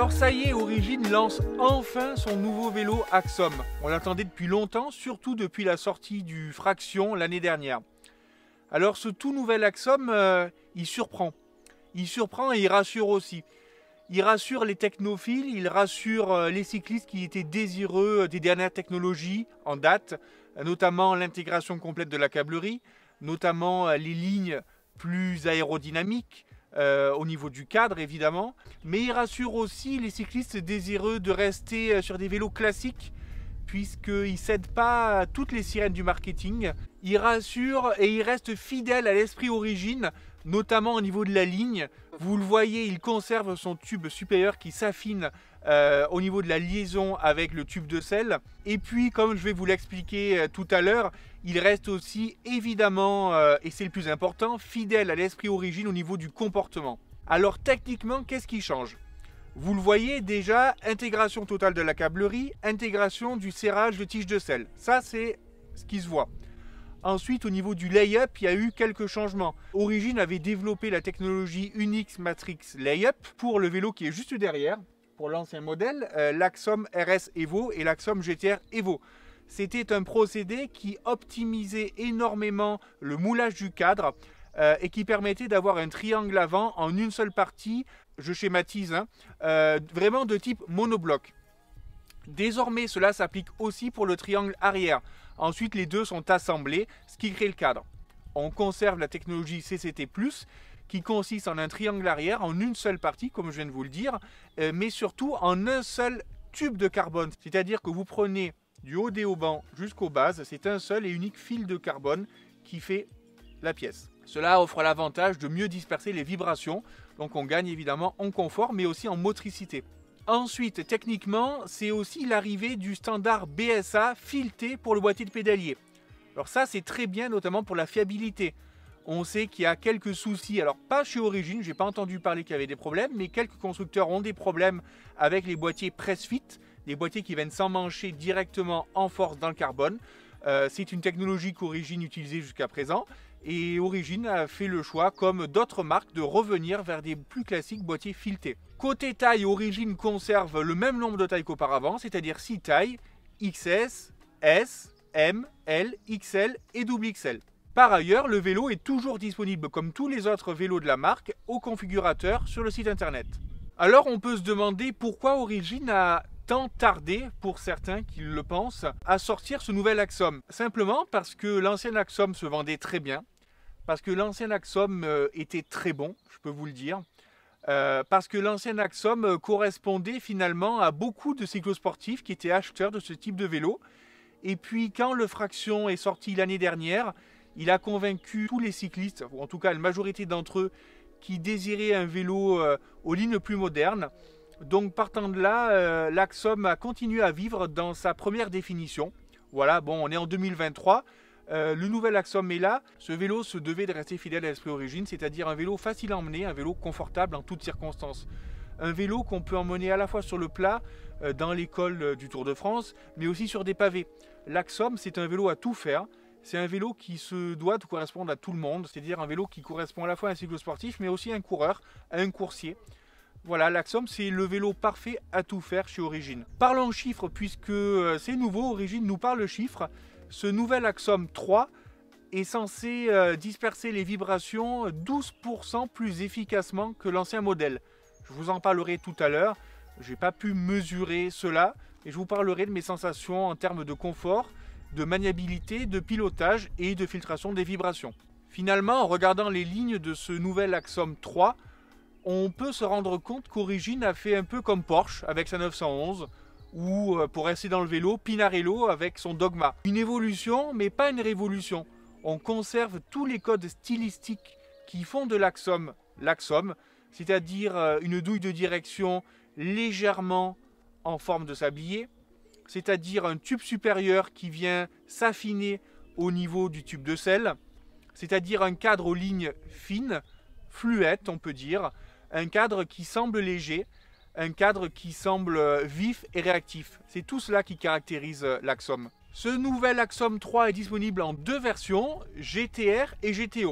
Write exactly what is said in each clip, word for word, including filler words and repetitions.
Alors ça y est, Origin lance enfin son nouveau vélo Axom. On l'attendait depuis longtemps, surtout depuis la sortie du Fraction l'année dernière. Alors ce tout nouvel Axom, euh, il surprend. Il surprend et il rassure aussi. Il rassure les technophiles, il rassure euh, les cyclistes qui étaient désireux des dernières technologies en date, notamment l'intégration complète de la câblerie, notamment euh, les lignes plus aérodynamiques, Euh, au niveau du cadre évidemment, mais il rassure aussi les cyclistes désireux de rester sur des vélos classiques puisqu'il ne cède pas à toutes les sirènes du marketing. Il rassure et il reste fidèle à l'esprit Origin, notamment au niveau de la ligne. Vous le voyez, il conserve son tube supérieur qui s'affine euh, au niveau de la liaison avec le tube de selle. Et puis, comme je vais vous l'expliquer euh, tout à l'heure, il reste aussi évidemment, euh, et c'est le plus important, fidèle à l'esprit Origin au niveau du comportement. Alors techniquement, qu'est-ce qui change ? Vous le voyez déjà, intégration totale de la câblerie, intégration du serrage de tige de selle. Ça, c'est ce qui se voit. Ensuite, au niveau du lay-up, il y a eu quelques changements. Origin avait développé la technologie Unix Matrix Lay-up pour le vélo qui est juste derrière, pour l'ancien modèle, euh, l'Axom R S Evo et l'Axom G T R Evo. C'était un procédé qui optimisait énormément le moulage du cadre euh, et qui permettait d'avoir un triangle avant en une seule partie, je schématise, hein, euh, vraiment de type monobloc. Désormais, cela s'applique aussi pour le triangle arrière. Ensuite, les deux sont assemblés, ce qui crée le cadre. On conserve la technologie C C T plus, qui consiste en un triangle arrière en une seule partie, comme je viens de vous le dire, euh, mais surtout en un seul tube de carbone. C'est-à-dire que vous prenez du haut des haubans jusqu'aux bases, c'est un seul et unique fil de carbone qui fait la pièce. Cela offre l'avantage de mieux disperser les vibrations, donc on gagne évidemment en confort, mais aussi en motricité. Ensuite, techniquement, c'est aussi l'arrivée du standard B S A fileté pour le boîtier de pédalier. Alors ça, c'est très bien, notamment pour la fiabilité. On sait qu'il y a quelques soucis, alors pas chez Origin, j'ai pas entendu parler qu'il y avait des problèmes, mais quelques constructeurs ont des problèmes avec les boîtiers press-fit, des boîtiers qui viennent s'emmancher directement en force dans le carbone. Euh, c'est une technologie qu'Origin utilisait jusqu'à présent, et Origin a fait le choix, comme d'autres marques, de revenir vers des plus classiques boîtiers filetés. Côté taille, Origin conserve le même nombre de tailles qu'auparavant, c'est-à-dire six tailles, X S, S, M, L, X L et double X L. Par ailleurs, le vélo est toujours disponible, comme tous les autres vélos de la marque, au configurateur sur le site internet. Alors on peut se demander pourquoi Origin a tant tardé, pour certains qui le pensent, à sortir ce nouvel Axom. Simplement parce que l'ancien Axom se vendait très bien, parce que l'ancien Axom euh, était très bon, je peux vous le dire, euh, parce que l'ancien Axom euh, correspondait finalement à beaucoup de cyclosportifs qui étaient acheteurs de ce type de vélo. Et puis quand le Fraction est sorti l'année dernière, il a convaincu tous les cyclistes, ou en tout cas la majorité d'entre eux, qui désiraient un vélo euh, aux lignes plus modernes. Donc partant de là, euh, l'Axom a continué à vivre dans sa première définition. Voilà, bon, on est en deux mille vingt-trois, euh, le nouvel Axom est là. Ce vélo se devait de rester fidèle à l'esprit Origin, c'est-à-dire un vélo facile à emmener, un vélo confortable en toutes circonstances. Un vélo qu'on peut emmener à la fois sur le plat, euh, dans l'école du Tour de France, mais aussi sur des pavés. L'Axom, c'est un vélo à tout faire. C'est un vélo qui se doit de correspondre à tout le monde, c'est-à-dire un vélo qui correspond à la fois à un cyclosportif, mais aussi à un coureur, à un coursier. Voilà, l'Axom, c'est le vélo parfait à tout faire chez Origin. Parlons chiffres, puisque c'est nouveau, Origin nous parle chiffres. Ce nouvel Axom trois est censé euh, disperser les vibrations douze pour cent plus efficacement que l'ancien modèle. Je vous en parlerai tout à l'heure. Je n'ai pas pu mesurer cela, et je vous parlerai de mes sensations en termes de confort, de maniabilité, de pilotage et de filtration des vibrations. Finalement, en regardant les lignes de ce nouvel Axom trois, on peut se rendre compte qu'Origin a fait un peu comme Porsche avec sa neuf cent onze, ou pour rester dans le vélo, Pinarello avec son Dogma. Une évolution, mais pas une révolution. On conserve tous les codes stylistiques qui font de l'Axom l'Axom, c'est-à-dire une douille de direction légèrement en forme de sablier, c'est-à-dire un tube supérieur qui vient s'affiner au niveau du tube de selle, c'est-à-dire un cadre aux lignes fines, fluettes on peut dire, un cadre qui semble léger, un cadre qui semble vif et réactif. C'est tout cela qui caractérise l'Axom. Ce nouvel Axom trois est disponible en deux versions, G T R et G T O.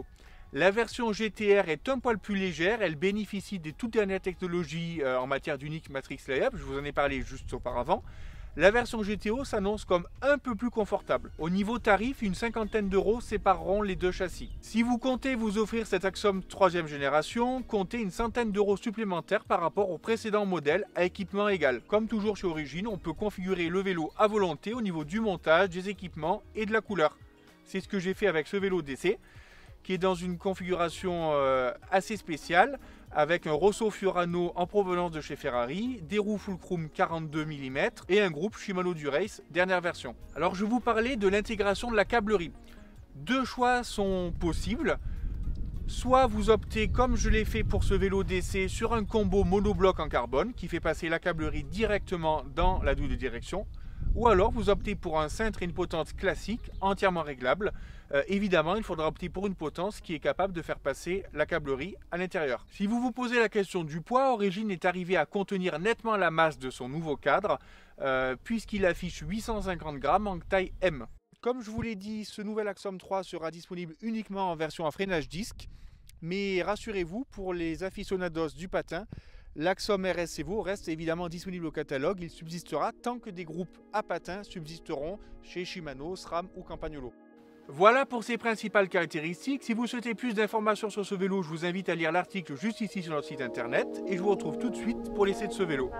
La version G T R est un poil plus légère, elle bénéficie des toutes dernières technologies euh, en matière d'unique matrix layup, je vous en ai parlé juste auparavant. La version G T O s'annonce comme un peu plus confortable. Au niveau tarif, une cinquantaine d'euros sépareront les deux châssis. Si vous comptez vous offrir cet Axom troisième génération, comptez une centaine d'euros supplémentaires par rapport au précédent modèle à équipement égal. Comme toujours chez Origine, on peut configurer le vélo à volonté au niveau du montage, des équipements et de la couleur. C'est ce que j'ai fait avec ce vélo d'essai, qui est dans une configuration euh, assez spéciale, avec un Rosso Fiorano en provenance de chez Ferrari, des roues Fulcrum quarante-deux millimètres et un groupe Shimano Dura-Ace, dernière version. Alors je vous parlais de l'intégration de la câblerie. Deux choix sont possibles. Soit vous optez, comme je l'ai fait pour ce vélo d'essai, sur un combo monobloc en carbone qui fait passer la câblerie directement dans la double direction. Ou alors vous optez pour un cintre et une potence classique, entièrement réglable. Euh, évidemment, il faudra opter pour une potence qui est capable de faire passer la câblerie à l'intérieur. Si vous vous posez la question du poids, Origine est arrivé à contenir nettement la masse de son nouveau cadre, euh, puisqu'il affiche huit cent cinquante grammes en taille M. Comme je vous l'ai dit, ce nouvel Axom trois sera disponible uniquement en version à freinage disque, mais rassurez-vous, pour les aficionados du patin, l'Axom R S Evo reste évidemment disponible au catalogue. Il subsistera tant que des groupes à patins subsisteront chez Shimano, SRAM ou Campagnolo. Voilà pour ses principales caractéristiques. Si vous souhaitez plus d'informations sur ce vélo, je vous invite à lire l'article juste ici sur notre site internet. Et je vous retrouve tout de suite pour l'essai de ce vélo.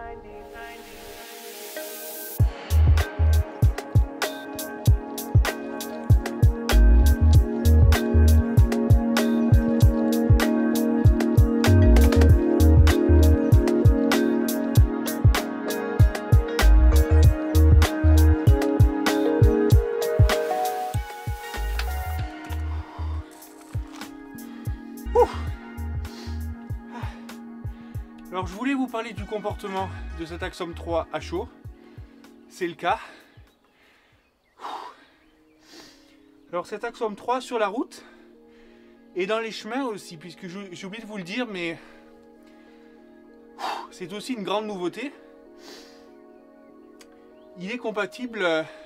Alors je voulais vous parler du comportement de cet Axom trois à chaud, c'est le cas. Alors cet Axom trois sur la route et dans les chemins aussi, puisque j'ai oublié de vous le dire, mais c'est aussi une grande nouveauté. Il est compatible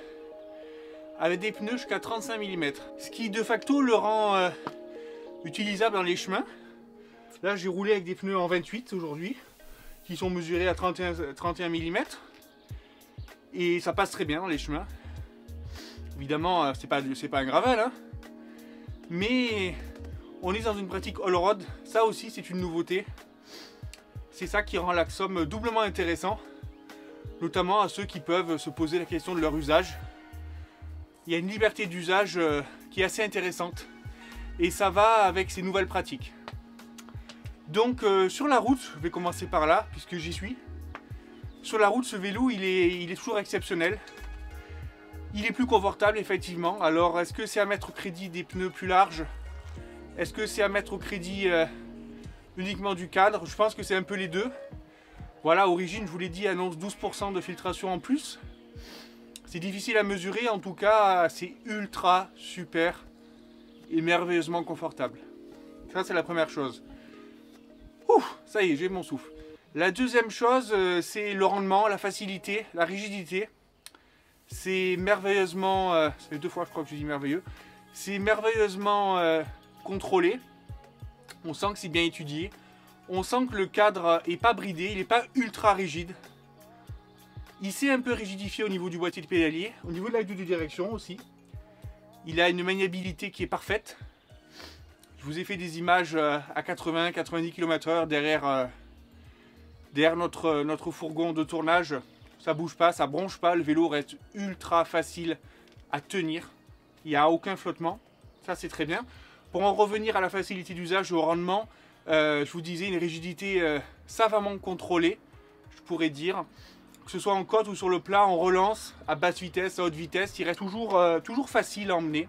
avec des pneus jusqu'à trente-cinq millimètres, ce qui de facto le rend euh, utilisable dans les chemins. Là j'ai roulé avec des pneus en vingt-huit aujourd'hui, qui sont mesurés à trente et un millimètres, et ça passe très bien dans les chemins. Évidemment c'est pas, c'est pas un gravel, hein, mais on est dans une pratique all-road, ça aussi c'est une nouveauté. C'est ça qui rend l'Axom doublement intéressant, notamment à ceux qui peuvent se poser la question de leur usage. Il y a une liberté d'usage qui est assez intéressante, et ça va avec ces nouvelles pratiques. Donc euh, sur la route, je vais commencer par là puisque j'y suis. Sur la route, ce vélo il est, il est toujours exceptionnel. Il est plus confortable effectivement. Alors est-ce que c'est à mettre au crédit des pneus plus larges? Est-ce que c'est à mettre au crédit euh, uniquement du cadre? Je pense que c'est un peu les deux. Voilà, Origine, je vous l'ai dit, annonce douze pour cent de filtration en plus. C'est difficile à mesurer, en tout cas c'est ultra super et merveilleusement confortable. Ça c'est la première chose. Ouh, ça y est, j'ai mon souffle. La deuxième chose, euh, c'est le rendement, la facilité, la rigidité. C'est merveilleusement, euh, ça fait deux fois je crois que je dis merveilleux, c'est merveilleusement euh, contrôlé. On sent que c'est bien étudié. On sent que le cadre est pas bridé, il n'est pas ultra rigide. Il s'est un peu rigidifié au niveau du boîtier de pédalier, au niveau de la double direction aussi. Il a une maniabilité qui est parfaite. Je vous ai fait des images à quatre-vingts à quatre-vingt-dix kilomètres heure derrière, euh, derrière notre, notre fourgon de tournage. Ça bouge pas, ça bronche pas, le vélo reste ultra facile à tenir. Il n'y a aucun flottement, ça c'est très bien. Pour en revenir à la facilité d'usage et au rendement, euh, je vous disais une rigidité euh, savamment contrôlée, je pourrais dire. Que ce soit en côte ou sur le plat, en relance, à basse vitesse, à haute vitesse, il reste toujours, euh, toujours facile à emmener.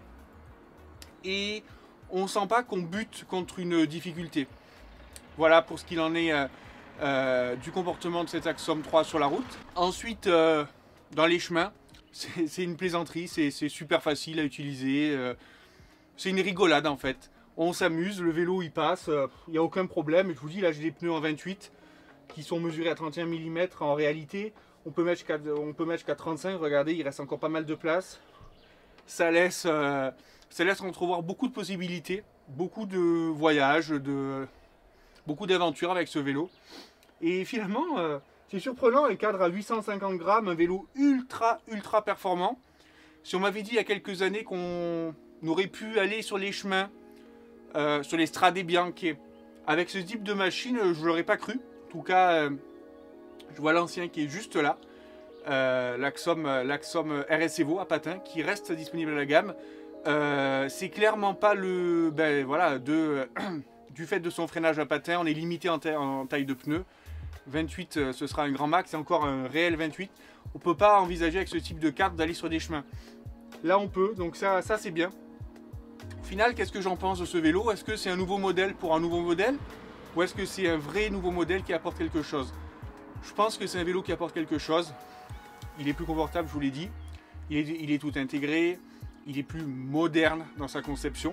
Et on ne sent pas qu'on bute contre une difficulté. Voilà pour ce qu'il en est euh, euh, du comportement de cet Axom trois sur la route. Ensuite, euh, dans les chemins, c'est une plaisanterie, c'est super facile à utiliser. Euh, c'est une rigolade en fait. On s'amuse, le vélo il passe, il euh, n'y a aucun problème. Je vous dis, là j'ai des pneus en vingt-huit qui sont mesurés à trente et un millimètres. En réalité, on peut mettre jusqu'à trente-cinq. Regardez, il reste encore pas mal de place. Ça laisse... Euh, Ça laisse entrevoir beaucoup de possibilités. beaucoup de voyages, de, beaucoup d'aventures avec ce vélo. Et finalement, euh, c'est surprenant, un cadre à huit cent cinquante grammes, un vélo ultra, ultra performant. Si on m'avait dit il y a quelques années qu'on aurait pu aller sur les chemins, euh, sur les Strade Bianche, avec ce type de machine, je ne l'aurais pas cru. En tout cas, euh, je vois l'ancien qui est juste là, euh, l'Axom R S Evo à patins, qui reste disponible à la gamme. Euh, c'est clairement pas le... Ben, voilà, de, du fait de son freinage à patins, on est limité en, ta en taille de pneus. vingt-huit, euh, ce sera un grand max, c'est encore un réel vingt-huit. On ne peut pas envisager avec ce type de carte d'aller sur des chemins. Là on peut, donc ça, ça c'est bien. Au final, qu'est-ce que j'en pense de ce vélo? Est-ce que c'est un nouveau modèle pour un nouveau modèle? Ou est-ce que c'est un vrai nouveau modèle qui apporte quelque chose? Je pense que c'est un vélo qui apporte quelque chose. Il est plus confortable, je vous l'ai dit. Il est, il est tout intégré. Il est plus moderne dans sa conception.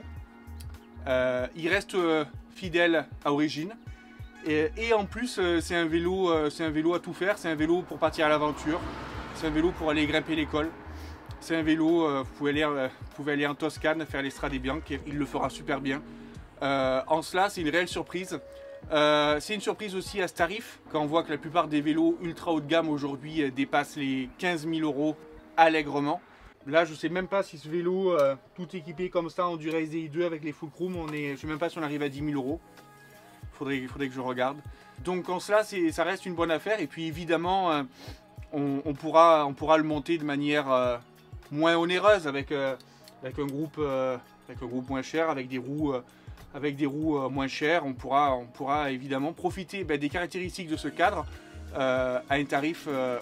Euh, il reste euh, fidèle à origine. Et, et en plus, euh, c'est un vélo, euh, c'est un vélo à tout faire. C'est un vélo pour partir à l'aventure. C'est un vélo pour aller grimper l'école. C'est un vélo, euh, vous, pouvez aller, euh, vous pouvez aller en Toscane, faire les Strade Bianche, il le fera super bien. Euh, en cela, c'est une réelle surprise. Euh, c'est une surprise aussi à ce tarif, quand on voit que la plupart des vélos ultra haut de gamme aujourd'hui euh, dépassent les quinze mille euros allègrement. Là, je ne sais même pas si ce vélo, euh, tout équipé comme ça, en Dura-S D I deux avec les Fulcrum, on est, je ne sais même pas si on arrive à dix mille euros. Il faudrait, il faudrait que je regarde. Donc en cela, ça reste une bonne affaire. Et puis évidemment, euh, on, on, pourra, on pourra le monter de manière... Euh, moins onéreuse avec, euh, avec, un groupe, euh, avec un groupe moins cher, avec des roues, euh, avec des roues euh, moins chères. On pourra, on pourra évidemment profiter ben, des caractéristiques de ce cadre euh, à un tarif euh,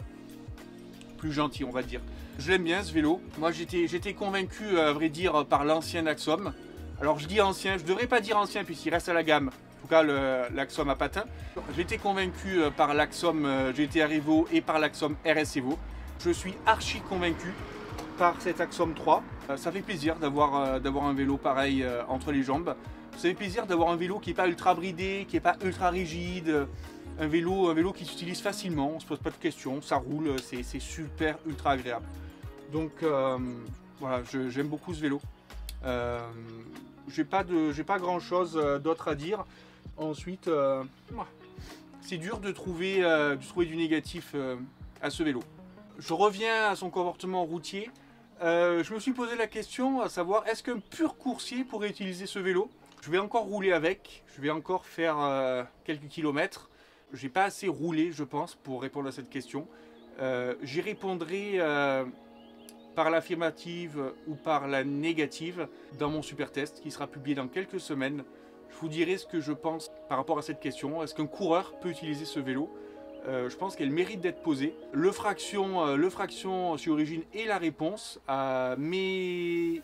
plus gentil, on va dire. Je l'aime bien ce vélo. Moi j'étais convaincu à vrai dire par l'ancien Axiom. Alors je dis ancien, je ne devrais pas dire ancien puisqu'il reste à la gamme. En tout cas l'Axiom à patins. J'étais convaincu par l'Axiom G T R Evo et par l'Axiom R S Evo. Je suis archi convaincu par cet Axiom trois. Euh, ça fait plaisir d'avoir euh, d'avoir un vélo pareil euh, entre les jambes. Ça fait plaisir d'avoir un vélo qui n'est pas ultra bridé, qui n'est pas ultra rigide. Euh, un vélo, un vélo qui s'utilise facilement, on ne se pose pas de questions, ça roule, c'est super ultra agréable. Donc euh, voilà, j'aime beaucoup ce vélo. Euh, j'ai pas, pas grand chose d'autre à dire. Ensuite, euh, c'est dur de trouver, euh, de trouver du négatif euh, à ce vélo. Je reviens à son comportement routier. Euh, je me suis posé la question à savoir, est-ce qu'un pur coursier pourrait utiliser ce vélo? Je vais encore rouler avec, je vais encore faire euh, quelques kilomètres. Je n'ai pas assez roulé, je pense, pour répondre à cette question. Euh, J'y répondrai euh, par l'affirmative ou par la négative dans mon super test qui sera publié dans quelques semaines. Je vous dirai ce que je pense par rapport à cette question. Est-ce qu'un coureur peut utiliser ce vélo? Euh, je pense qu'elle mérite d'être posée. Le fraction, euh, le fraction sur origine est la réponse. Euh, mais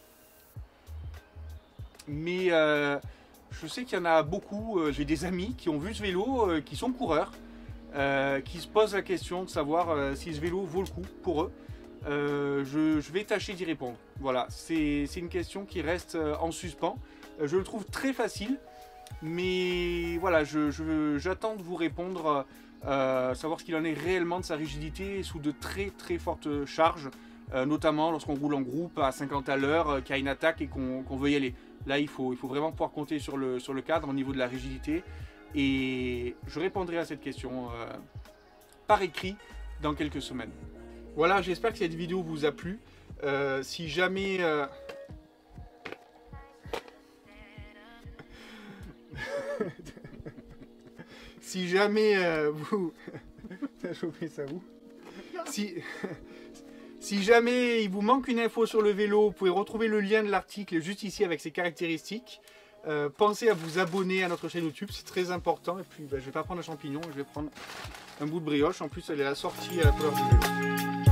mais euh, je sais qu'il y en a beaucoup. Euh, J'ai des amis qui ont vu ce vélo, euh, qui sont coureurs, euh, qui se posent la question de savoir euh, si ce vélo vaut le coup pour eux. Euh, je, je vais tâcher d'y répondre. Voilà, c'est une question qui reste euh, en suspens. Euh, je le trouve très facile, mais voilà, je, je, j'attends de vous répondre. Euh, savoir ce qu'il en est réellement de sa rigidité sous de très très fortes charges, euh, notamment lorsqu'on roule en groupe à cinquante à l'heure, euh, qu'il y a une attaque et qu'on qu'on veut y aller. Là, il faut, il faut vraiment pouvoir compter sur le, sur le cadre au niveau de la rigidité. Et je répondrai à cette question euh, par écrit dans quelques semaines. Voilà, j'espère que cette vidéo vous a plu. Euh, si jamais... Euh... Si jamais euh, vous... T'as chopé ça où? Si... si jamais il vous manque une info sur le vélo, vous pouvez retrouver le lien de l'article juste ici avec ses caractéristiques. Euh, pensez à vous abonner à notre chaîne YouTube, c'est très important. Et puis ben, je vais pas prendre un champignon, je vais prendre un bout de brioche. En plus elle est assortie à la couleur du vélo.